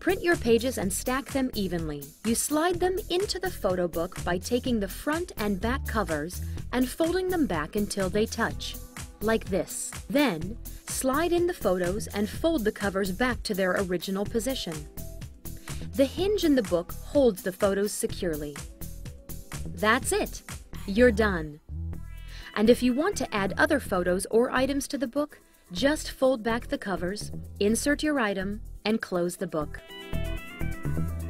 print your pages and stack them evenly. You slide them into the photo book by taking the front and back covers and folding them back until they touch, like this. Then, slide in the photos and fold the covers back to their original position. The hinge in the book holds the photos securely. That's it. You're done. And if you want to add other photos or items to the book, just fold back the covers, insert your item, and close the book.